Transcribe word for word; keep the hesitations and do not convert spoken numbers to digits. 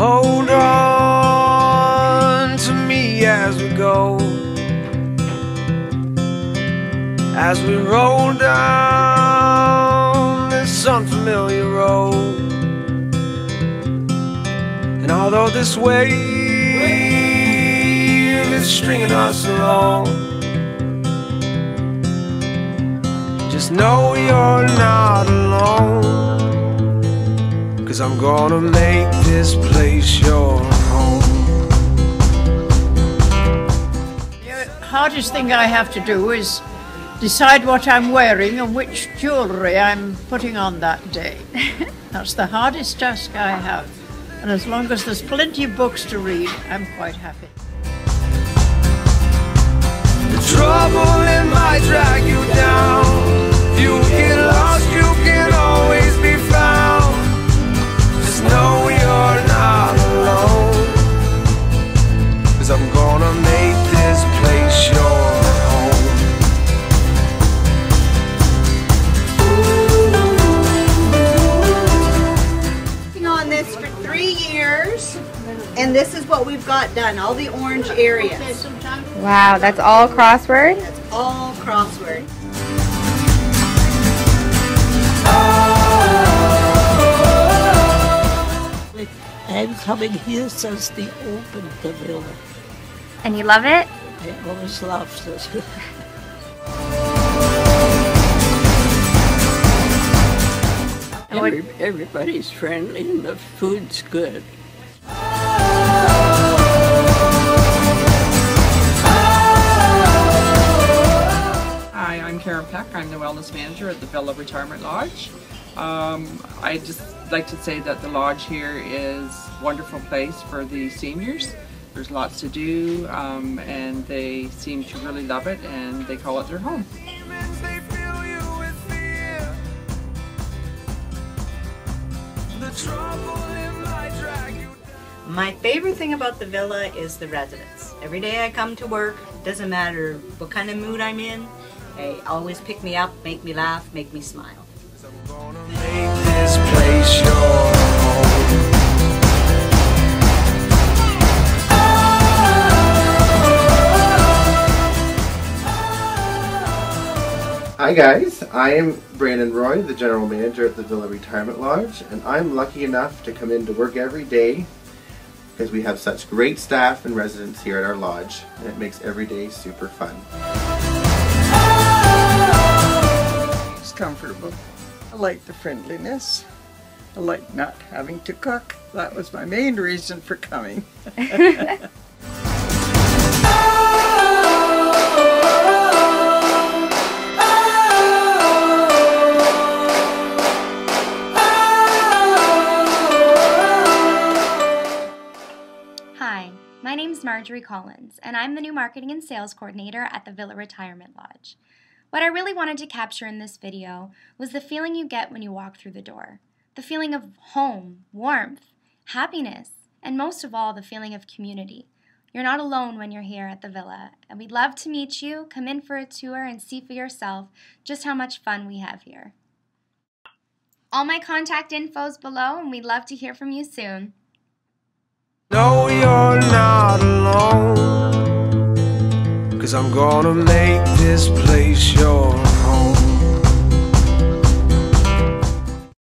hold on to me as we go, as we roll down this unfamiliar road. And although this wave is stringing us along, just know you're not alone, 'cause I'm gonna make this place your home. The hardest thing I have to do is decide what I'm wearing and which jewellery I'm putting on that day. That's the hardest task I have. And as long as there's plenty of books to read, I'm quite happy. The trouble it might drag you down. If you get lost, you can always be found. Just know you're not alone, 'cause I'm gonna make this place your home. Working on this for three years, and this is what we've got done, all the orange areas. Wow, that's all crossword? That's all crossword. I'm coming here since they opened the villa. And you love it? I always loved it. Every, everybody's friendly and the food's good. Hi, I'm Karen Peck. I'm the wellness manager at the Villa Retirement Lodge. Um, I just like to say that the lodge here is a wonderful place for the seniors. There's lots to do, um, and they seem to really love it, and they call it their home. My favorite thing about the villa is the residents. Every day I come to work, doesn't matter what kind of mood I'm in, they always pick me up, make me laugh, make me smile. I'm gonna make this place your home. Hi guys, I am Brandon Roy, the General Manager at the Villa Retirement Lodge, and I'm lucky enough to come into work every day because we have such great staff and residents here at our lodge, and it makes every day super fun. It's comfortable. I like the friendliness. I like not having to cook. That was my main reason for coming. Hi, my name's Marjorie Collins, and I'm the new Marketing and Sales Coordinator at the Villa Retirement Lodge. What I really wanted to capture in this video was the feeling you get when you walk through the door. The feeling of home, warmth, happiness, and most of all, the feeling of community. You're not alone when you're here at the Villa, and we'd love to meet you, come in for a tour, and see for yourself just how much fun we have here. All my contact info's below, and we'd love to hear from you soon. No, you're not alone, 'cause I'm gonna make this place your